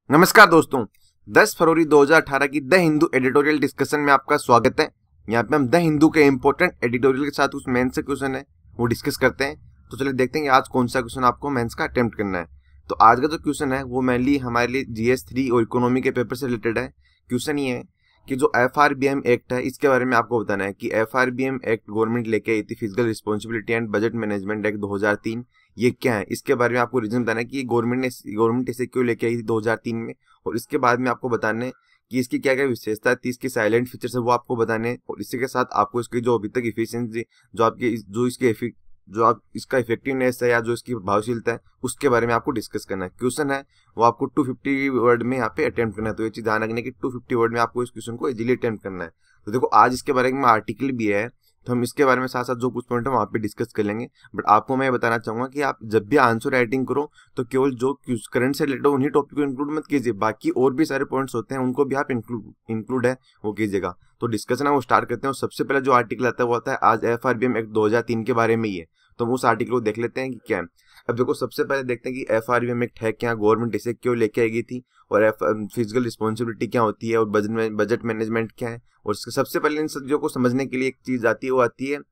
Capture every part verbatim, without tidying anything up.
नमस्कार दोस्तों, दस फरवरी दो हज़ार अठारह की द हिंदू एडिटोरियल डिस्कशन में आपका स्वागत है। यहाँ पे हम द हिंदू के इंपॉर्टेंट एडिटोरियल के साथ उस मेंस से क्वेश्चन है वो डिस्कस करते हैं। तो चलिए देखते हैं कि आज कौन सा क्वेश्चन आपको मेंस का अटेम्प्ट करना है। तो आज का जो क्वेश्चन है वो मेनली हमारे लिए जीएस थ्री और इकोनॉमी के पेपर से रिलेटेड है। क्वेश्चन ये है कि जो F R B M act है इसके बारे में आपको बताना है कि F R B M act government लेके आई थी, physical responsibility and budget management act दो हज़ार तीन, ये क्या है इसके बारे में आपको रीजन बताना है कि गवर्नमेंट ने गवर्नमेंट इसे क्यों लेके आई थी दो हज़ार तीन में, और इसके बाद में आपको बताना है कि इसकी क्या क्या विशेषता है, इसके साइलेंट फीचर्स है वो आपको बताने हैं, और इसी के साथ आपको इसकी जो अभी तक इफिशियंसी जो आपकी जो इसके जो आप इसका इफेक्टिवनेस है या जो इसकी प्रभावशीलता है उसके बारे में आपको डिस्कस करना है। क्वेश्चन है वो आपको दो सौ पचास वर्ड में यहाँ पे अटेम्प्ट करना है। तो ये चीज ध्यान रखना है कि दो सौ पचास वर्ड में आपको इस क्वेश्चन को इजीली अटेम्प्ट करना है। तो देखो आज इसके बारे में आर्टिकल भी है, तो हम इसके बारे में साथ साथ जो कुछ पॉइंट है वहाँ पे डिस्कस कर लेंगे। बट आपको मैं बताना चाहूंगा कि आप जब भी आंसर राइटिंग करो तो केवल जो करंट से रिलेटेड उन्हीं टॉपिक को इंक्लूड मत कीजिए, बाकी और भी सारे पॉइंट्स होते हैं उनको भी आप इंक्लूड इंक्लूड है वो कीजिएगा। तो डिस्कशन है वो स्टार्ट करते हैं। सबसे पहले जो आर्टिकल आता है वो आता है आज F R B M act दो हज़ार तीन के बारे में ही है। तो हम उस आर्टिकल को देख लेते हैं कि क्या है। अब देखो सबसे पहले देखते हैं कि F R B M act है क्या, गवर्नमेंट इसे क्यों लेके आई थी, और फिजिकल रिस्पॉन्सिबिलिटी क्या होती है, और बजट बजट मैनेजमेंट क्या है। और इसके सबसे पहले इन चीजों को समझने के लिए एक चीज आती है वो आती है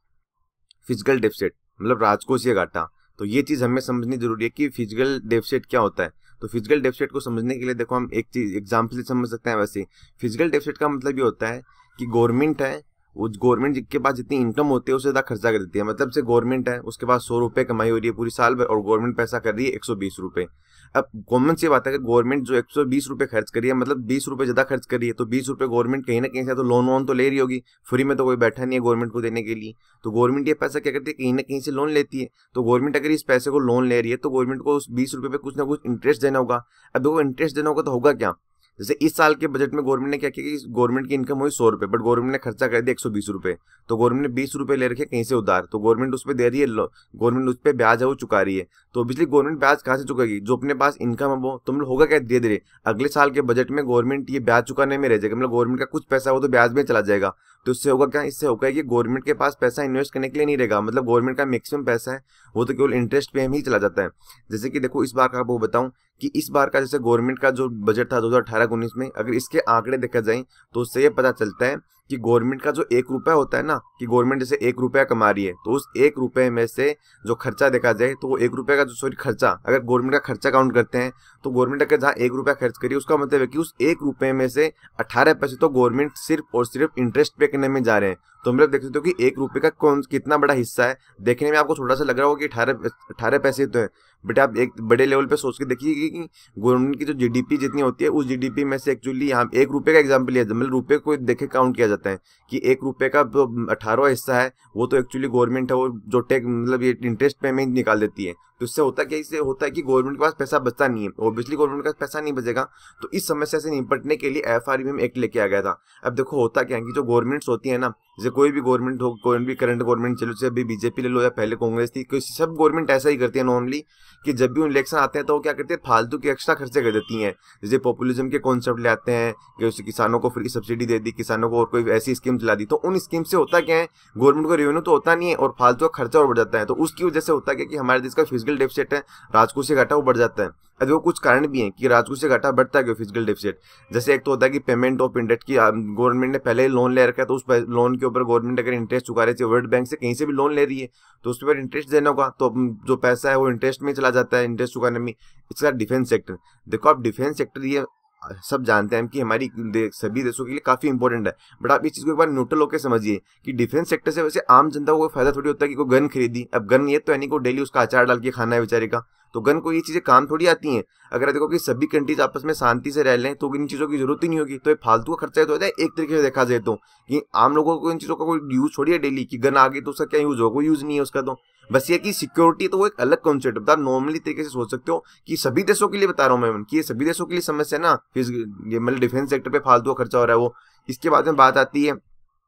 फिजिकल डेफिसिट, मतलब राजकोषीय घाटा। तो ये चीज हमें समझनी जरूरी है कि फिजिकल डेफिसिट क्या होता है। तो फिजिकल डेफिसिट को समझने के लिए देखो हम एक चीज एग्जाम्पल से समझ सकते हैं। वैसे फिजिकल डेफिसिट का मतलब ये होता है कि गवर्नमेंट है, उस गवर्नमेंट के पास जितनी इनकम होती है उससे ज्यादा खर्चा कर देती है। मतलब से गवर्नमेंट है उसके पास सौ रुपए कमाई हो रही है पूरी साल भर और गवर्नमेंट पैसा कर रही है एक सौ बीस रुपए। अब कॉमन सी बात है कि गवर्नमेंट जो एक सौ बीस रुपए खर्च कर रही है, मतलब बीस रुपए ज्यादा खर्च कर रही है, तो बीस रुपए गवर्नमेंट कहीं ना कहीं से तो लोन वोन तो ले रही होगी, फ्री में तो कोई बैठा नहीं है गवर्नमेंट को देने के लिए। तो गवर्नमेंट ये पैसा क्या करती है, कहीं ना कहीं से लोन लेती है। तो गवर्नमेंट अगर इस पैसे को लोन ले रही है तो गवर्नमेंट को उस बीस रुपए पे कुछ ना कुछ इंटरेस्ट देना होगा। अब देखो इंटरेस्ट देना होगा तो होगा क्या, जैसे इस साल के बजट में गवर्नमेंट ने क्या किया कि गवर्नमेंट की इनकम हुई सौ रुपए, बट गवर्नमेंट ने खर्चा कर दिया एक सौ बीस रुपए। तो गवर्नमेंट ने बीस रुपए ले रखे कहीं से उधार, तो गवर्नमेंट उस पर दे रही है, गवर्नमेंट उस पर ब्याज है वो चुका रही है। तो बिजली गवर्नमेंट ब्याज कहाँ से चुकाएगी, जो अपने पास इनकम है वो। तुम लोग होगा क्या, धीरे धीरे अगले साल के बजट में गवर्नमेंट ये ब्याज चुकाने में रह जाएगा, मतलब गवर्नमेंट का कुछ पैसा वो तो ब्याज में चला जाएगा। तो इससे होगा क्या, इससे होगा कि गवर्नमेंट के पास पैसा इन्वेस्ट करने के लिए नहीं रहेगा, मतलब गवर्नमेंट का मैक्सिमम पैसा है वो तो केवल इंटरेस्ट पे ही चला जाता है। जैसे कि देखो इस बार का आपको बताऊं कि इस बार का जैसे गवर्नमेंट का जो बजट था दो हज़ार अठारह उन्नीस में, अगर इसके आंकड़े देखा जाए तो उससे ये पता चलता है कि गवर्नमेंट का जो एक रुपया होता है ना, कि गवर्नमेंट जैसे एक रुपया कमा रही है तो उस एक रुपए में से जो खर्चा देखा जाए तो वो एक रुपये का जो सॉरी खर्चा, अगर गवर्नमेंट का खर्चा काउंट करते हैं तो गवर्नमेंट अगर जहाँ एक रुपया खर्च करिए उसका मतलब है कि उस एक रुपये में से अठारह पैसे तो गवर्नमेंट सिर्फ और सिर्फ इंटरेस्ट पे करने में जा रहे हैं। तो हम लोग देख सकते हो कि एक रुपये का कौन कितना बड़ा हिस्सा है। देखने में आपको थोड़ा सा लग रहा होगा कि अठारह अठारह पैसे तो है, बट आप एक बड़े लेवल पे सोच के देखिए कि गवर्नमेंट की जो जीडीपी जितनी होती है उस जीडीपी में से एक्चुअली यहाँ एक रुपये का एग्जाम्पल लिया जाए, मतलब रुपये को देखे काउंट किया जाता है कि एक रुपये का जो अठारह हिस्सा है वो तो एक्चुअली गवर्नमेंट है वो जो टैक्स मतलब ये इंटरेस्ट पेमेंट निकाल देती है। तो इससे होता क्या, इससे होता है कि गवर्नमेंट के पास पैसा बचता नहीं है, ऑब्वियसली गवर्नमेंट के पास पैसा नहीं बचेगा। तो इस समस्या से निपटने के लिए F R B M act लेके आ गया था। अब देखो होता क्या है कि जो गवर्नमेंट्स होती है ना, जैसे कोई भी गवर्नमेंट हो, कोई भी करंट गवर्नमेंट चलो, जैसे अभी बीजेपी ले लो या पहले कांग्रेस थी, कोई सब गवर्नमेंट ऐसा ही करती है नॉर्मली कि जब भी इलेक्शन आते हैं तो वो क्या करते हैं, फालतू के एक्स्ट्रा खर्चे कर देती हैं। जैसे पॉपुलिज्म के कॉन्सेप्ट ले आते हैं कि उसे किसानों को फ्री सब्सिडी दे दी, किसानों को और कोई ऐसी स्कीम चला दी, तो उन स्कीम से होता क्या है, गवर्नमेंट को रेवेन्यू तो होता नहीं है और फालतू का खर्चा और बढ़ जाता है। तो उसकी वजह से होता क्या कि हमारे देश का फिजिकल डेफिसिट है, राजकोषीय घाटा वो बढ़ जाता है। अब वो कुछ कारण भी हैं कि राजकोषीय घाटा बढ़ता है क्यों फिजिकल डेफिसिट। जैसे एक तो होता है कि पेमेंट ऑफ इंटरेस्ट की, गवर्नमेंट ने पहले ही लोन ले रखा है तो उस लोन के ऊपर गवर्नमेंट अगर इंटरेस्ट चुका रही है, वर्ल्ड बैंक से कहीं से भी लोन ले रही है तो उस पर इंटरेस्ट देना होगा, तो जो पैसा है वो इंटरेस्ट में चला जाता है, इंटरेस्ट चुकाने में। इसका डिफेंस सेक्टर, देखो आप डिफेंस सेक्टर ये सब जानते हैं कि हमारी दे, सभी देशों के लिए काफी इंपॉर्टेंट है, बट आप इस चीज को एक बार न्यूट्रल होकर समझिए कि डिफेंस सेक्टर से वैसे आम जनता को कोई फायदा थोड़ी होता है कि कोई गन खरीदी। अब गन ये तो है नहीं को डेली उसका अचार डाल के खाना है बेचारे का, तो गन को ये चीजें काम थोड़ी आती हैं। अगर देखो कि सभी कंट्रीज आपस में शांति से रह लें तो इन चीजों की जरूरत ही नहीं होगी। तो ये फालतू का खर्चा तो होता है एक तरीके से देखा जाए तो, कि आम लोगों को इन चीजों का कोई यूज छोड़ी है डेली कि गन आ गई तो उसका क्या यूज होगा, कोई यूज नहीं है उसका। तो बस ये कि सिक्योरिटी तो वो एक अलग कॉन्सेप्ट बता, नॉर्मली तरीके से सोच सकते हो कि सभी देशों के लिए बता रहा हूँ मैं कि ये सभी देशों के लिए समस्या ना, फिर ये मतलब डिफेंस सेक्टर पे फालतू का खर्चा हो रहा है वो। इसके बाद में बात आती है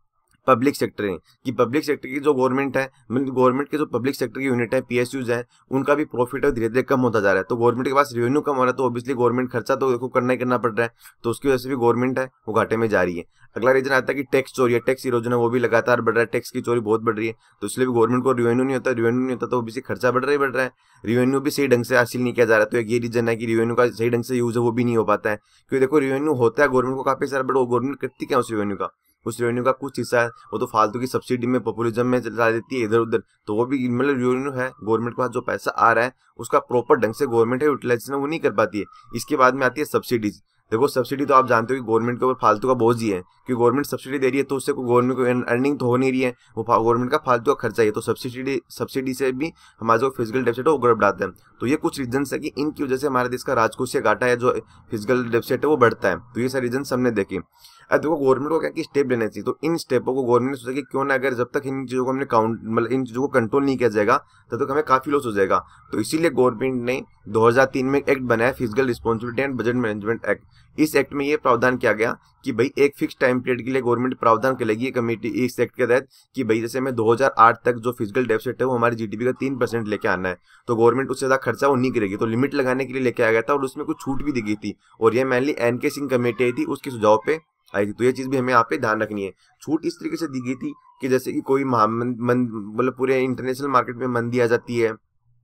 पब्लिक सेक्टर है, कि पब्लिक सेक्टर की जो गवर्नमेंट है, मतलब गवर्नमेंट के जो पब्लिक सेक्टर की यूनिट है, पीएसयूज है, उनका भी प्रॉफिट है धीरे धीरे कम होता जा रहा है। तो गवर्नमेंट के पास रेवेन्यू कम हो रहा है, तो ऑब्वियसली गवर्नमेंट खर्चा तो देखो करना ही करना पड़ रहा है, तो उसकी वजह से भी गवर्नमेंट है वो घाटे में जा रही है। अगला रीजन आता है कि टैक्स चोरी है, टैक्स इरोजन है, वो भी लगातार बढ़ रहा है, टैक्स की चोरी बहुत बढ़ रही है, तो इसलिए भी गवर्नमेंट को रेवेन्यू नहीं होता, रेवेन्यू नहीं होता तो ऑब्वियसली खर्चा बढ़ रहा ही बढ़ रहा है, रेवेन्यू भी सही ढंग से हासिल नहीं किया जा रहा। तो एक ये रीजन है कि रेवेन्यू का सही ढंग से यूज है वो भी नहीं हो पाता है, क्योंकि देखो रेवेन्यू होता है गवर्नमेंट को काफी सारा, बट गवर्नमेंट करती क्या उस रेवेन्यू का, उस रेवेन्यू का कुछ हिस्सा है वो तो फालतू की सब्सिडी में, पॉपुलिज्म में चला देती है इधर उधर, तो वो भी मतलब रेवेन्यू है गवर्नमेंट के पास जो पैसा आ रहा है उसका प्रॉपर ढंग से गवर्नमेंट है यूटिलाइजेशन वो नहीं कर पाती है। इसके बाद में आती है सब्सिडीज। देखो सब्सिडी तो आप जानते हो कि गवर्नमेंट के ऊपर फालतू का बोझ ही है, कि गवर्नमेंट सब्सिडी दे रही है तो उससे गवर्नमेंट को अर्निंग तो हो नहीं रही है, वो गवर्नमेंट का फालतू का खर्चा है, तो सब्सिडी सब्सिडी से भी हमारा जो फिजिकल डेफिसिट है वो बढ़ जाता है। तो ये कुछ रीजन है कि इनकी वजह से हमारे देश का राजकोषीय घाटा है जो फिजिकल डेफिसिट है वो बढ़ता है। तो ये सारे रीजन हमने देखे। अब देखो गवर्नमेंट को क्या कि स्टेप लेने चाहिए, तो इन स्टेपों को गवर्नमेंट ने सोचा कि क्यों ना, अगर जब तक इन चीजों को हमने काउंट मतलब इन चीजों को कंट्रोल नहीं किया जाएगा तब तक हमें काफी लॉस हो जाएगा। तो इसीलिए गवर्नमेंट ने दो हज़ार तीन में एक एक्ट बनाया, physical responsibility and budget management act. इस एक्ट में ये प्रावधान किया गया कि भाई एक फिक्स टाइम पीरियड के लिए गवर्नमेंट प्रावधान करेगी कमेटी इस एक्ट के तहत कि भाई जैसे हमें दो हज़ार आठ तक जो फिजिकल डेफिसिट है वो हमारी जीडीपी का तीन परसेंट लेके आना है, तो गवर्नमेंट उससे ज्यादा खर्चा वो नहीं करेगी, तो लिमिट लगाने के लिए लेके आ गया था और उसमें कुछ छूट भी दी गई थी, और ये मेनली एन के सिंह कमेटी आई थी, उसके सुझाव पे आई थी। तो ये चीज भी हमें यहाँ पे ध्यान रखनी है। छूट इस तरीके से दी गई थी कि जैसे कि कोई मतलब पूरे इंटरनेशनल मार्केट में मंदी आ जाती है,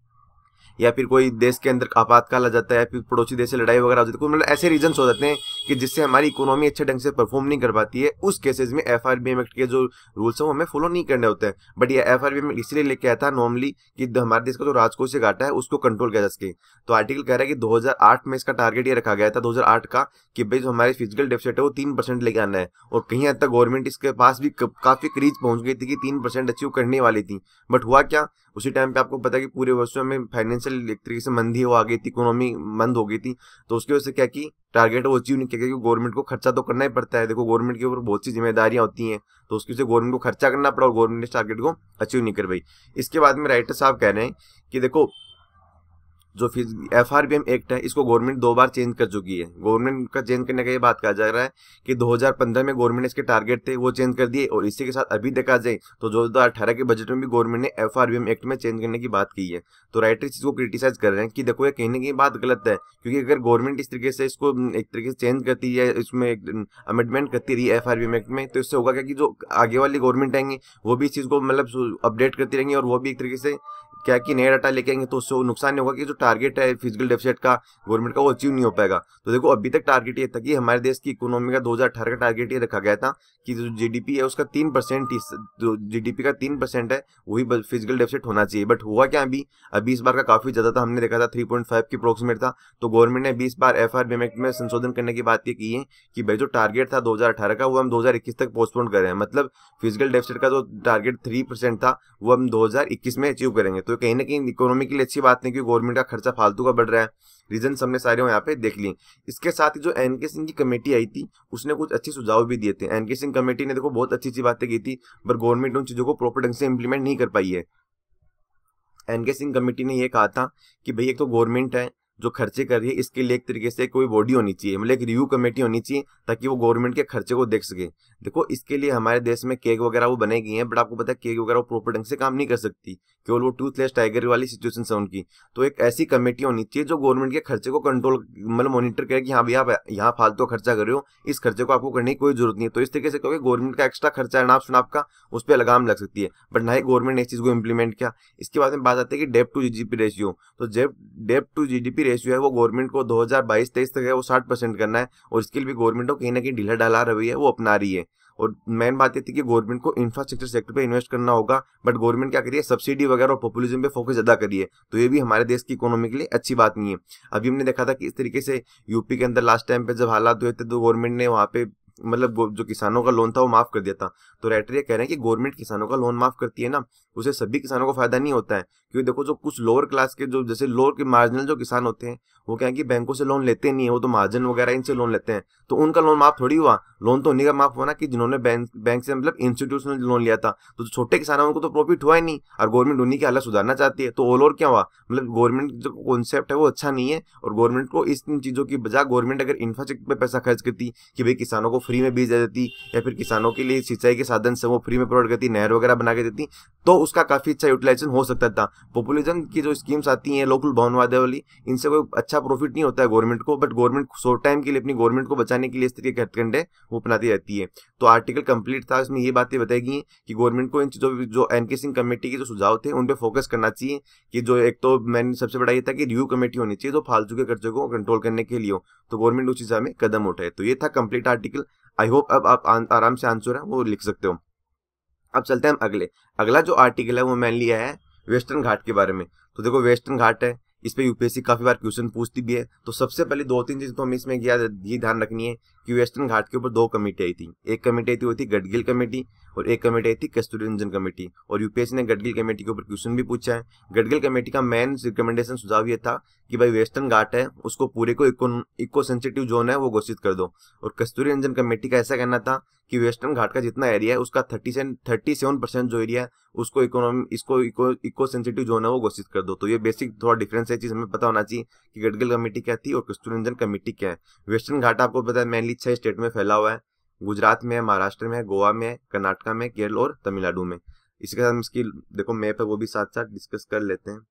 या फिर कोई देश के अंदर आपातकाल आ जाता है, फिर पड़ोसी देश से लड़ाई वगैरह हो जाती है, मतलब ऐसे रीजंस हो जाते हैं कि जिससे हमारी इकोनॉमी अच्छे ढंग से परफॉर्म नहीं कर पाती है। उस केसेस में एफआरबीएम एक्ट के जो रूल्स हैं वो हमें फॉलो नहीं करने होते हैं। बट ये एफआरबीएम इसलिए लेके आया था नॉर्मली कि हमारे देश का जो राजकोषीय घाटा है उसको कंट्रोल किया जा सके। तो आर्टिकल कह रहा है कि दो हज़ार आठ में इसका टारगेट ये रखा गया था, दो हज़ार आठ का, कि भाई जो हमारे फिजिकल डेफिसिट है वो तीन परसेंट लेके आना है, और कहीं हद तक गवर्नमेंट इसके पास भी काफी करीब पहुंच गई थी कि तीन परसेंट अचीव करने वाली थी। बट हुआ क्या, उसी टाइम पे आपको पता है कि पूरे वर्षों में फाइनेंशियल एक तरीके से मंदी वो आ गई थी, इकोनॉमी मंद हो गई थी, तो उसकी वजह से क्या की टारगेट वो अचीव नहीं किया, क्योंकि गवर्नमेंट को खर्चा तो करना ही पड़ता है। देखो गवर्नमेंट के ऊपर बहुत सी जिम्मेदारियां होती हैं, तो उसकी वजह से गवर्नमेंट को खर्चा करना पड़ा और गवर्नमेंट ने टारगेट को अचीव नहीं कर पाई। इसके बाद में राइटर साहब कह रहे हैं कि देखो जो एफआरबीएम एक्ट है इसको गवर्नमेंट दो बार चेंज कर चुकी है। गवर्नमेंट का चेंज करने का ये बात कहा जा रहा है कि दो हज़ार पंद्रह में गवर्नमेंट इसके टारगेट थे वो चेंज कर दिए, और इसी के साथ अभी देखा जाए तो दो हज़ार अठारह के बजट में भी गवर्नमेंट ने एफआरबीएम एक्ट में चेंज करने की बात की है। तो राइटर इस चीज को क्रिटिसाइज कर रहे हैं कि देखो ये कहीं ना कहीं बात गलत है, क्योंकि अगर गवर्नमेंट इस तरीके से इसको एक तरीके से चेंज करती है, इसमें अमेंडमेंट करती रही है एफआरबीएम एक्ट में, तो इससे होगा क्या कि जो आगे वाली गवर्नमेंट आएंगी वो भी इस चीज को मतलब अपडेट करती रहेंगी, और वो भी एक तरीके से क्या कि नया डाटा लेके आएंगे, तो उससे नुकसान नहीं होगा कि जो टारगेट है फिजिकल डेफिसिट का गवर्नमेंट का वो अचीव नहीं हो पाएगा। तो देखो अभी तक टारगेट ये था कि हमारे देश की इकोनॉमी का दो हज़ार अठारह का टारगेट ये रखा गया था कि जो जीडीपी है उसका तीन परसेंट जो जीडीपी का तीन परसेंट है वही फिजिकल डेफिसिट होना चाहिए। बट हुआ क्या, अभी अभी इस बार का काफी ज्यादा था, हमने देखा था थ्री पॉइंट फाइव की अप्रोक्सीमेट था। तो गवर्नमेंट ने बीस बार एफआरबीएम एक्ट में संशोधन करने की बात ये की है कि भाई जो टारगेट था दो हज़ार अठारह का वो हम दो हज़ार इक्कीस तक पोस्टपोन कर रहे हैं, मतलब फिजिकल डेफिसिट का जो टारगेट थ्री परसेंट था वो हम दो हज़ार इक्कीस में अचीव करेंगे। तो कहीं ना कहीं इकोनॉमी के लिए अच्छी बात नहीं कि गवर्नमेंट का खर्चा फालतू का बढ़ रहा है। रीजन हमने सारे यहाँ पे देख लिए। इसके साथ ही जो एन के सिंह की कमेटी आई थी उसने कुछ अच्छे सुझाव भी दिए थे। एन के सिंह कमेटी ने देखो बहुत अच्छी अच्छी बातें की थी, पर गवर्नमेंट उन चीजों को प्रॉपर ढंग से इंप्लीमेंट नहीं कर पाई है। एन के सिंह कमेटी ने यह कहा था कि भाई एक तो गवर्नमेंट है जो खर्चे कर रही है इसके लिए एक तरीके से कोई बॉडी होनी चाहिए, मतलब एक रिव्यू कमेटी होनी चाहिए ताकि वो गवर्नमेंट के खर्चे को देख सके। देखो इसके लिए हमारे देश में केक वगैरह वो बनाई गई हैं, बट आपको पता है केक वगैरह वो प्रॉपर ढंग से काम नहीं कर सकती, केवल वो टूथलेस टाइगर वाली सिचुएशन है उनकी। तो एक ऐसी कमेटी होनी चाहिए जो गवर्नमेंट के खर्चे को कंट्रोल मतलब मॉनिटर करे कि हाँ भैया आप यहाँ फालतू खर्चा कर रहे हो, इस खर्चे को आपको करने की कोई जरूरत नहीं है। तो इस तरीके से कहोगे गवर्नमेंट का एक्स्ट्रा खर्चा है नाप शनाप का, उस पर लगाम लग सकती है, बट ना ही गवर्नमेंट ने इस चीज को इम्प्लीमेंट किया। इसके बाद में बात आती है कि डेब्ट टू जीडीपी रेशियो। तो डेब्ट टू जीडीपी रेशियो है वो गवर्नमेंट को दो हज़ार बाईस तेईस तक है वो साठ परसेंट करना है, और इसके लिए भी गवर्नमेंट को कहीं ना कहीं ढीला ढाला रही है वो अपना रही है। और मेन बात ये थी कि गवर्नमेंट को इंफ्रास्ट्रक्चर सेक्टर पे इन्वेस्ट करना होगा, बट गवर्नमेंट क्या करिए सब्सिडी वगैरह और पॉपुलिज्म पे फोकस ज्यादा करिए, तो ये भी हमारे देश की इकोनॉमी के लिए अच्छी बात नहीं है। अभी हमने देखा था कि इस तरीके से यूपी के अंदर लास्ट टाइम पे जब हालात हुए थे तो गवर्नमेंट ने वहां पे मतलब जो किसानों का लोन था वो माफ कर दिया था। तो राइटर ये कह रहे हैं कि गवर्नमेंट किसानों का लोन माफ करती है ना, उसे सभी किसानों को फायदा नहीं होता है, क्योंकि देखो जो कुछ लोअर क्लास के जो जैसे लोअर के मार्जिनल जो किसान होते हैं वो क्या है कि बैंकों से लोन लेते नहीं है, वो तो मार्जिन वगैरह इनसे लोन लेते हैं, तो उनका लोन माफ थोड़ी हुआ। लोन तो उन्हीं का माफ हुआ ना कि जिन्होंने बैंक बैंक से मतलब इंस्टीट्यूशनल लोन लिया था। तो जो छोटे किसान है उनको तो प्रॉफिट हुआ ही नहीं, और गवर्नमेंट उन्हीं की हालत सुधारना चाहती है। तो ऑल ओवर क्या हुआ, मतलब गवर्नमेंट जो कॉन्सेप्ट है वो अच्छा नहीं है, और गवर्नमेंट को इस चीजों की बजाय गवर्नमेंट अगर इंफ्रास्ट्रक्चर पे पैसा खर्च करती कि भाई किसानों को फ्री में बीज दे देती, या फिर किसानों के लिए सिंचाई के साधन से वो फ्री में प्रोवाइड करती, नहर वगैरह बना के देती, तो उसका काफी अच्छा यूटिलाइजेशन हो सकता था। पॉपुलिज्म की जो स्कीम्स आती हैं लोकल भवन वादे वाली, इनसे कोई अच्छा प्रॉफिट नहीं होता है गवर्नमेंट को, बट गवर्नमेंट शॉर्ट टाइम के लिए अपनी गवर्नमेंट को बचाने के लिए इस तरीके के हथकंडे वो अपनाती रहती है। तो आर्टिकल कंप्लीट था, इसमें ये बातें बताई गई कि गवर्नमेंट को इन चीजों जो एनके सिंह कमेटी के जो सुझाव थे उन पे फोकस करना चाहिए, कि जो एक तो मैंने सबसे बड़ा ये था कि रिव्यू कमेटी होनी चाहिए जो फालतू के खर्चे को कंट्रोल करने के लिए हो, तो गवर्नमेंट उस हिसाब में कदम उठाए। तो ये था कंप्लीट आर्टिकल। आई होप अब आप आराम से आंसर है वो लिख सकते हो। अब चलते हैं हम अगले। अगला जो आर्टिकल है वो मैंने लिया है वेस्टर्न घाट के बारे में। तो देखो वेस्टर्न घाट है, इस पे यूपीएससी काफी बार क्वेश्चन पूछती भी है। तो सबसे पहले दो तीन चीज तो हमें इसमें ये ध्यान रखनी है कि वेस्टर्न घाट के ऊपर दो कमेटी आई थी। एक कमेटी आई थी वो थी गडगिल कमेटी, और एक कमेटी आई थी कस्तूरीरंजन कमेटी। और यूपीएससी ने गडगिल कमेटी के ऊपर क्वेश्चन भी पूछा है। गडगिल कमेटी का मेन रिकमेंडेशन सुझाव ये था कि भाई वेस्टर्न घाट है उसको पूरे को इको सेंसिटिव जोन है वो घोषित कर दो। और कस्तूरीरंजन कमेटी का ऐसा कहना था कि वेस्टर्न घाट का जितना एरिया है उसका थर्टी से थर्टी सेवन परसेंट जो एरिया है उसको इकोनॉमी इसको इको इको सेंसिटिव जोन है वो घोषित कर दो। तो ये बेसिक थोड़ा डिफरेंस है, चीज हमें पता होना चाहिए कि गडगिल कमेटी क्या थी और कस्तूरीरंजन कमेटी क्या है। वेस्टर्न घाट आपको पता है मेनली छह स्टेट में फैला हुआ है। गुजरात में है, महाराष्ट्र में है, गोवा में है, कर्नाटका में, केरल और तमिलनाडु में। इसके साथ इसकी देखो मैप है वो भी साथ साथ डिस्कस कर लेते हैं।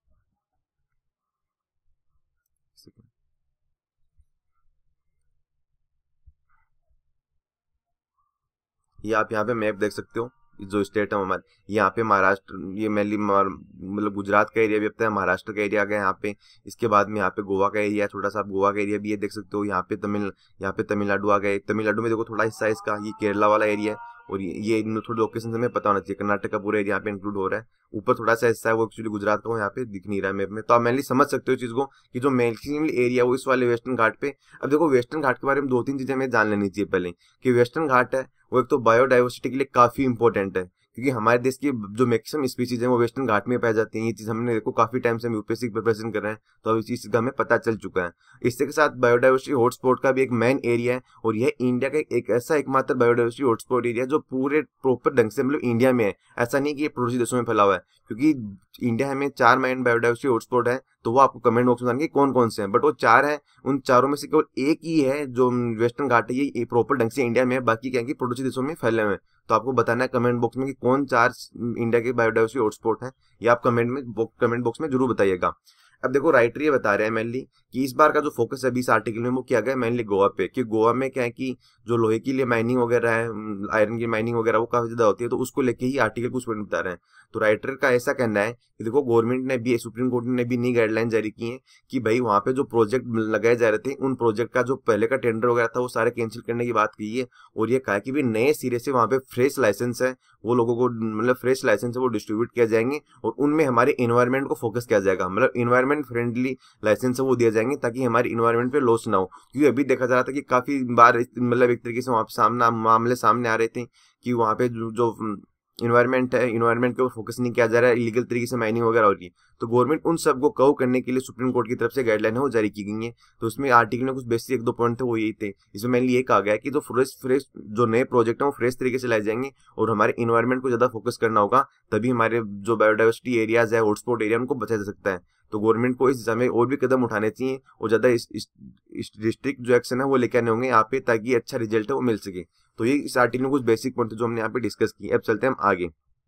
ये आप यहाँ पे मैप देख सकते हो, जो स्टेट है हमारे यहाँ पे महाराष्ट्र, ये मेनली मतलब गुजरात का एरिया भी आता है, महाराष्ट्र का एरिया आ गया यहाँ पे। इसके बाद में यहाँ पे गोवा का एरिया, थोड़ा सा आप गोवा का एरिया भी ये देख सकते हो। यहाँ पे तमिल यहाँ पे तमिलनाडु आ गया। तमिलनाडु में देखो थोड़ा हिस्सा इसका ये केरला वाला एरिया है, और ये ये थोड़ी लोकेशन हमें पता होना चाहिए। कर्नाटक का पूरा एरिया यहाँ पे इंक्लूड हो रहा है। ऊपर थोड़ा सा हिस्सा है वो एक्चुअली गुजरात का, यहाँ पे दिख नहीं रहा है मैप में। तो आप मेनली समझ सकते हो चीज को कि जो मैक्सिमम एरिया वो इस वाले वेस्टर्न घाट पे। अब देखो वेस्टर्न घाट के बारे में दो तीन चीजें हमें जान लेनी चाहिए पहले, कि वेस्टर्न घाट है वो एक तो बायोडाइवर्सिटी के लिए काफी इंपॉर्टेंट है, क्योंकि हमारे देश की जो मैक्सिमम स्पीसीज है वो वेस्टर्न घाट में पाई जाती है। ये चीज हमने देखो काफी टाइम से हम यूपीएससी की प्रिपरेशन कर रहे हैं, तो अब इस चीज का हमें पता चल चुका है। इसके साथ बायोडाइवर्सिटी हॉटस्पॉट का भी एक मेन एरिया है, और यह इंडिया का एक ऐसा एकमात्र बायोडाइवर्सिटी हॉटस्पॉट एरिया जो पूरे प्रॉपर ढंग से मतलब इंडिया में है। ऐसा नहीं कि ये पड़ोसी देशों में फैला हुआ है, क्योंकि इंडिया में चार मेन बायोडाइवर्सिटी हॉटस्पॉट है। तो वो आपको कमेंट बॉक्स में बताएंगे कौन कौन से हैं, बट वो चार है, उन चारों में से केवल एक ही है जो वेस्टर्न घाट है ये प्रॉपर ढंग से इंडिया में है, बाकी क्या है कि पड़ोसी देशों में फैले हुए हैं। तो आपको बताना है कमेंट बॉक्स में कि कौन चार इंडिया के बायोडाइवर्सिटी हॉटस्पॉट है, ये आप कमेंट में कमेंट बॉक्स में जरूर बताइएगा। अब देखो राइटर ये बता रहे हैं मेनली कि इस बार का जो फोकस है बीस आर्टिकल में वो किया गया मेनली गोवा पे, कि गोवा में क्या है कि जो लोहे के लिए माइनिंग वगैरह है, आयरन की माइनिंग वगैरह वो काफी ज्यादा होती है, तो उसको लेके ही आर्टिकल कुछ पॉइंट बता रहे हैं। तो राइटर का ऐसा कहना है कि देखो गवर्नमेंट ने भी, सुप्रीम कोर्ट ने भी नई गाइडलाइन जारी की है कि भाई वहां पे जो प्रोजेक्ट लगाए जा रहे थे उन प्रोजेक्ट का जो पहले का टेंडर वगैरह था वो सारे कैंसिल करने की बात की है। और ये कहा कि भाई नए सिरे से वहां पे फ्रेश लाइसेंस है वो लोगों को मतलब फ्रेश लाइसेंस है वो डिस्ट्रीब्यूट किया जाएंगे, और उनमें हमारे इन्वायरमेंट को फोकस किया जाएगा, मतलब इन्वायरमेंट फ्रेंडली लाइसेंस है वो दिए जाएंगे ताकि हमारे इन्वायरमेंट पे लॉस ना हो। क्योंकि अभी देखा जा रहा था कि काफी बार मतलब एक तरीके से वहां पे सामना मामले सामने आ रहे थे कि वहां पे जो, जो इन्वायरमेंट है इन्वायरमेंट के ऊपर फोकस नहीं किया जा रहा है, इलीगल तरीके से माइनिंग वगैरह हो रही है। तो गवर्नमेंट उन सबको कव करने के लिए सुप्रीम कोर्ट की तरफ से गाइडलाइन है वो जारी की गई है। तो उसमें आर्टिकल में कुछ बेसिक एक दो पॉइंट थे वो यही थे। इसमें मेनली ये कहा गया कि जो फ्रेश फ्रेश जो नए प्रोजेक्ट है वो फ्रेश तरीके से लाए जाएंगे और हमारे इन्वायरमेंट को ज्यादा फोकस करना होगा, तभी हमारे जो बायोडाइवर्सिटी एरियाज है हॉटस्पॉट एरिया उनको बचाया जा सकता है। तो गवर्नमेंट को इस दिशा में और भी कदम उठाने चाहिए और ज्यादा डिस्ट्रिक्ट जो एक्शन है वो लेके आने होंगे यहाँ पे, ताकि अच्छा रिजल्ट है वो मिल सके। तो ये इस आर्टिकल में कुछ बेसिक पॉइंट जो हमने यहाँ पे डिस्कस की। अब चलते हैं हम आगे।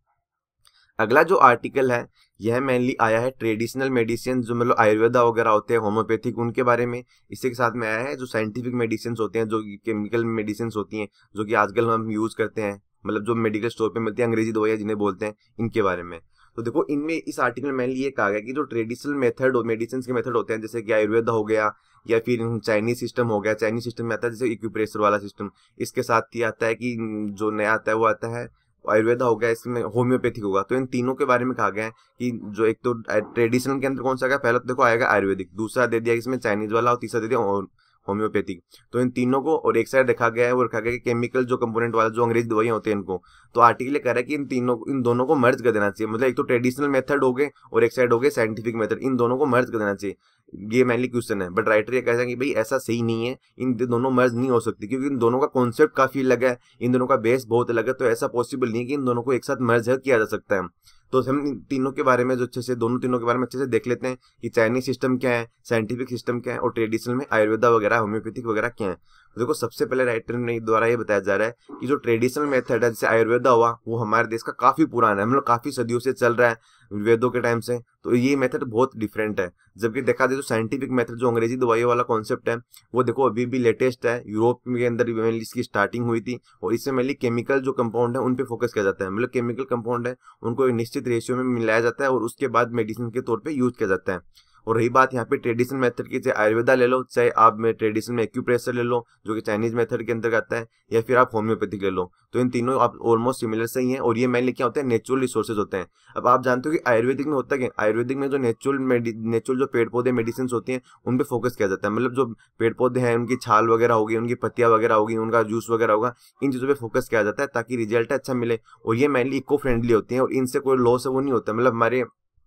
अगला जो आर्टिकल है यह मेनली आया है ट्रेडिशनल मेडिसिन, जो मतलब आयुर्वेदा वगैरह होते हैं होम्योपैथिक, उनके बारे में। इसी के साथ में आया है जो साइंटिफिक मेडिसिन होते हैं, जो केमिकल मेडिसिन होती हैं, जो कि आजकल हम यूज करते हैं, मतलब जो मेडिकल स्टोर पे मिलती है, अंग्रेजी दवाइयाँ जिन्हें बोलते हैं, इनके बारे में। तो देखो इनमें इस आर्टिकल में मेनली ये कहा गया कि जो ट्रेडिशनल मेथड मेडिसिन के मेथड होते हैं, जैसे कि आयुर्वेदा हो गया या फिर चाइनीज सिस्टम हो गया, चाइनीज सिस्टम में आता है जैसे एक्यूप्रेशर वाला सिस्टम। इसके साथ ही आता है कि जो नया आता है वो आता है आयुर्वेदा हो गया, इसमें होम्योपैथिक होगा। तो इन तीनों के बारे में कहा गया है कि जो एक तो ट्रेडिशनल के अंदर कौन सा आएगा, पहला तो देखो आएगा आयुर्वेदिक, दूसरा दे दिया इसमें चाइनीज वाला, और तीसरा दे दिया होम्योपैथिक। तो इन तीनों को और एक साइड रखा गया है, वो रखा गया है केमिकल जो कंपोनेंट वाला जो अंग्रेजी दवाइयां होती हैं इनको। तो आर्टिकल कह रहा है कि इन तीनों इन दोनों को मर्ज कर देना चाहिए, मतलब एक तो ट्रेडिशनल मेथड हो गए और एक साइड हो गए साइंटिफिक मेथड, इन दोनों को मर्ज कर देना चाहिए। ये मेनली क्वेश्चन है, बट राइटर ये कहता है कि भाई ऐसा सही नहीं है, इन दोनों मर्ज नहीं हो सकती, क्योंकि इन दोनों का कॉन्सेप्ट काफी अलग है, इन दोनों का बेस बहुत अलग है, तो ऐसा पॉसिबल नहीं है कि इन दोनों को एक साथ मर्ज किया जा सकता है। तो हम इन तीनों के बारे में जो अच्छे से दोनों तीनों के बारे में अच्छे से देख लेते हैं कि चाइनीज सिस्टम क्या है, साइंटिफिक सिस्टम क्या है और ट्रेडिशनल में आयुर्वेदा वगैरह होम्योपैथिक वगैरह क्या है। देखो सबसे पहले राइटर ने द्वारा ये बताया जा रहा है कि जो ट्रेडिशनल मेथड है जैसे आयुर्वेदा हुआ, वो हमारे देश का काफी पुराना है, मतलब काफी सदियों से चल रहा है, वेदों के टाइम से। तो ये मेथड बहुत डिफरेंट है। जबकि देखा जाए तो साइंटिफिक मेथड जो अंग्रेजी दवाइयों वाला कॉन्सेप्ट है, वो देखो अभी भी लेटेस्ट है, यूरोप के अंदर मेनली इसकी स्टार्टिंग हुई थी और इससे मेनली केमिकल जो कंपाउंड है उन पे फोकस किया जाता है, मतलब केमिकल कंपाउंड है उनको एक निश्चित रेशियो में मिलाया जाता है और उसके बाद मेडिसिन के तौर पर यूज किया जाता है। और रही बात यहाँ पे ट्रेडिशनल मेथड की, चाहे आयुर्वेदा ले लो, चाहे आप में ट्रेडिशनल में एक्यूप्रेशर ले लो जो कि चाइनीज मेथड के अंतर्गत आता है, या फिर आप होम्योपैथिक ले लो, तो इन तीनों आप ऑलमोस्ट सिमिलर से ही हैं और ये मेनली क्या होते हैं, नेचुरल रिसोर्सेज होते हैं। अब आप जानते हो कि आयुर्वेदिक में होता क्या, आयुर्वेदिक में जो नेचुरल नेचुरल जो पेड़ पौधे मेडिसिन होती हैं उन पर फोकस किया जाता है, मतलब जो पेड़ पौधे हैं उनकी छाल वगैरह होगी, उनकी पत्तियां वगैरह होगी, उनका जूस वगैरह होगा, इन चीजों पे फोकस किया जाता है ताकि रिजल्ट अच्छा मिले। और ये मेनली इको फ्रेंडली होती हैं और इनसे कोई लॉस है वो नहीं होता, मतलब हमारे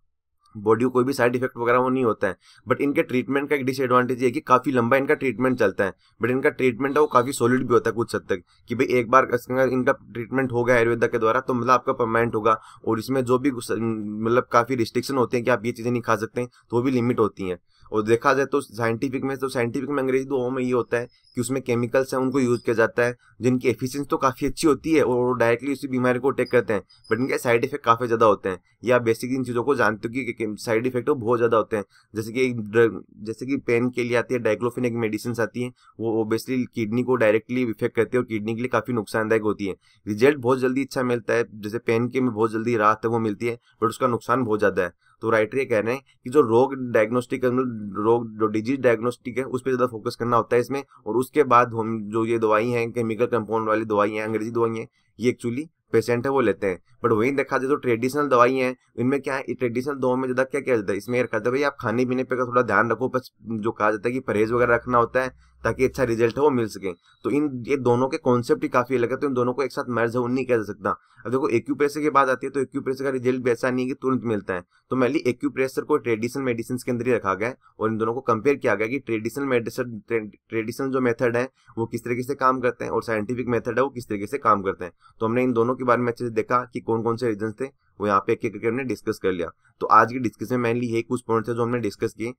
बॉडी को कोई भी साइड इफेक्ट वगैरह वो नहीं होता है। बट इनके ट्रीटमेंट का एक डिसएडवांटेज है कि काफी लंबा इनका ट्रीटमेंट चलता है, बट इनका ट्रीटमेंट है वो काफी सॉलिड भी होता है कुछ हद तक, कि भाई एक बार इनका ट्रीटमेंट हो गया आयुर्वेदा के द्वारा तो मतलब आपका परमानेंट होगा। और इसमें जो भी मतलब काफी रिस्ट्रिक्शन होते हैं कि आप ये चीजें नहीं खा सकते हैं, तो वो भी लिमिट होती हैं। और देखा जाए तो साइंटिफिक में तो साइंटिफिक में अंग्रेजी दवाओं में ये होता है कि उसमें केमिकल्स हैं उनको यूज किया जाता है जिनकी एफिशिएंसी तो काफी अच्छी होती है और डायरेक्टली उसी बीमारी को अटैक करते हैं, बट इनके साइड इफेक्ट काफी ज्यादा होते हैं। या आप बेसिक इन चीजों को जानते हो कि साइड इफेक्ट बहुत ज्यादा होते हैं, जैसे कि जैसे कि पेन के लिए आती है डाइक्लोफेनेक मेडिसिन आती है, वो ऑब्वियसली किडनी को डायरेक्टली इफेक्ट करती है और किडनी के लिए काफी नुकसानदायक होती है। रिजल्ट बहुत जल्दी अच्छा मिलता है, जैसे पेन के में बहुत जल्दी राहत है वो मिलती है, बट उसका नुकसान बहुत ज्यादा है। तो राइटर ये कह रहे हैं कि जो रोग डायग्नोस्टिक रोग जो डिजीज डायग्नोस्टिक है उस पर ज्यादा फोकस करना होता है इसमें, और उसके बाद हम जो ये दवाई हैं केमिकल कंपाउंड वाली दवाई हैं अंग्रेजी दवाई हैं ये एक्चुअली पेशेंट है वो लेते हैं। बट वहीं देखा जाए तो ट्रेडिशनल दवाई हैं इनमें क्या है, ट्रेडिशनल दवाओं में ज्यादा क्या किया जाता है, इसमें कहता है भाई आप खाने पीने पे का थोड़ा ध्यान रखो, बस जो कहा जाता है कि परहेज वगैरह रखना होता है ताकि अच्छा रिजल्ट है वो मिल सके। तो इन ये दोनों के कॉन्सेप्ट ही काफी अलग है, तो इन दोनों को एक साथ मर्ज नहीं किया जा सकता। अब देखो एक्यूप्रेशर की बात आती है तो एक्यूप्रेशर का रिजल्ट भी ऐसा नहीं है कि तुरंत मिलता है, तो मेनली एक्यूप्रेशर को ट्रेडिशनल मेडिसिन के अंदर ही रखा गया है और इन दोनों को कंपेयर किया गया कि ट्रेडिशनल मेडिसिन ट्रेडिशनल जो मेथड है वो किस तरीके से काम करते हैं और साइंटिफिक मेथड है वो किस तरीके से काम करते हैं। तो हमने इन दोनों के बारे में अच्छे से देखा कि कौन कौन से रीजन थे, वो यहाँ पे एक एक करके हमने डिस्कस कर लिया। तो आज की डिस्कशन में मेनली यही कुछ पॉइंट थे जो हमने डिस्कस किए,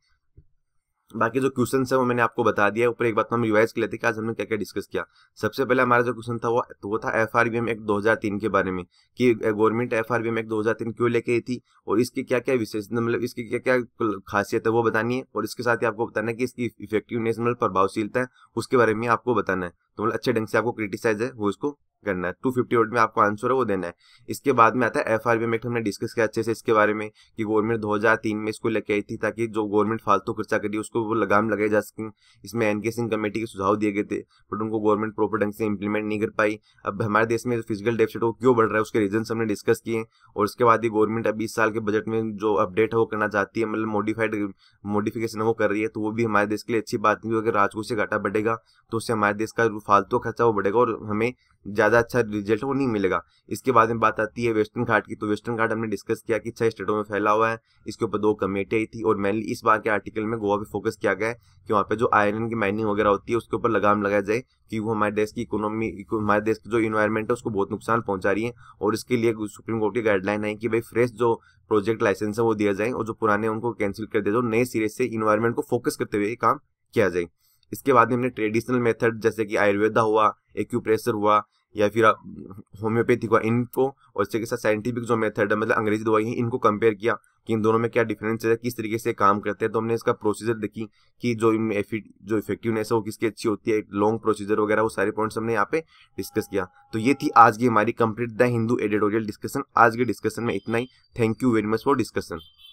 बाकी जो क्वेश्चन है वो मैंने आपको बता दिया। ऊपर एक बात हम रिवाइज कर लेते हैं कि आज हमने क्या क्या डिस्कस किया। सबसे पहले हमारा जो क्वेश्चन था वो तो वो था एफआरबीएम एक्ट दो हज़ार तीन के बारे में, कि गवर्नमेंट एफआरबीएम एक्ट दो हज़ार तीन क्यों लेके आई थी और इसकी क्या क्या विशेषता, मतलब इसकी क्या क्या खासियत है वो बतानी है, और इसके साथ ही आपको बताना है कि इसकी इफेक्टिवनेस मतलब प्रभावशीलता है उसके बारे में आपको बताना है। तो मतलब अच्छे ढंग से आपको क्रिटिसाइज है वो इसको करना है, टू फिफ्टी वर्ड में आपको आंसर है वो देना है। इसके बाद में आता है एफआरबीएम एक्ट, हमने डिस्कस किया अच्छे से इसके बारे में कि गवर्नमेंट दो हज़ार तीन में इसको लेके आई थी ताकि जो गवर्नमेंट फालतू खर्चा करी उसको वो लगाम लगाई जा सके। इसमें एनके सिंह कमेटी के सुझाव दिए गए थे बट उनको गवर्नमेंट प्रॉपर ढंग से इंप्लीमेंट नहीं कर पाई। अब हमारे देश में फिजिकल डेफिसिट वो क्यों बढ़ रहा है उसके रीजन हमने डिस्कस किए, और उसके बाद ही गवर्नमेंट अभी इस साल के बजट में जो अपडेट है वो करना चाहती है, मतलब मॉडिफाइड मॉडिफिकेशन है वो कर रही है, तो वो भी हमारे देश के लिए अच्छी बात नहीं। अगर राजकोष से घाटा बढ़ेगा तो उससे हमारे देश का फालतू खर्चा वो बढ़ेगा और हमें ज्यादा अच्छा रिजल्ट वो नहीं मिलेगा। इसके बाद में बात आती है वेस्टर्न घाट की, तो वेस्टर्न घाट हमने डिस्कस किया कि छह स्टेटों में फैला हुआ है, इसके ऊपर दो कमेटी आई थी और मेनली इस बार के आर्टिकल में गोवा पे फोकस किया गया है कि वहाँ पे जो आयरन की माइनिंग वगैरह होती है उसके ऊपर लगाम लगाया जाए कि वो हमारे देश की इकोनॉमी हमारे देश की जो इन्वायरमेंट है उसको बहुत नुकसान पहुंचा रही है, और इसके लिए सुप्रीम कोर्ट की गाइडलाइन है कि भाई फ्रेश जो प्रोजेक्ट लाइसेंस है वो दिया जाए और जो पुराने उनको कैंसिल कर दिया जाए, नए सिरे से इन्वायरमेंट को फोकस करते हुए काम किया जाए। इसके बाद में हमने ट्रेडिशनल मेथड जैसे कि आयुर्वेदा हुआ, एक्यूप्रेशर हुआ या फिर होम्योपैथी हुआ, इनको और इसके साथ साइंटिफिक जो मेथड है मतलब अंग्रेजी दवाई है इनको कंपेयर किया कि इन दोनों में क्या डिफरेंस है, किस तरीके से काम करते हैं। तो हमने इसका प्रोसीजर देखी कि जो इनमें जो इफेक्टिवनेस है वो किसकी अच्छी होती है, लॉन्ग प्रोसीजर वगैरह वो सारे पॉइंट्स हमने यहाँ पे डिस्कस किया। तो ये थी आज की हमारी complete the Hindu editorial discussion. आज के डिस्कशन में इतना ही। Thank you very much for discussion.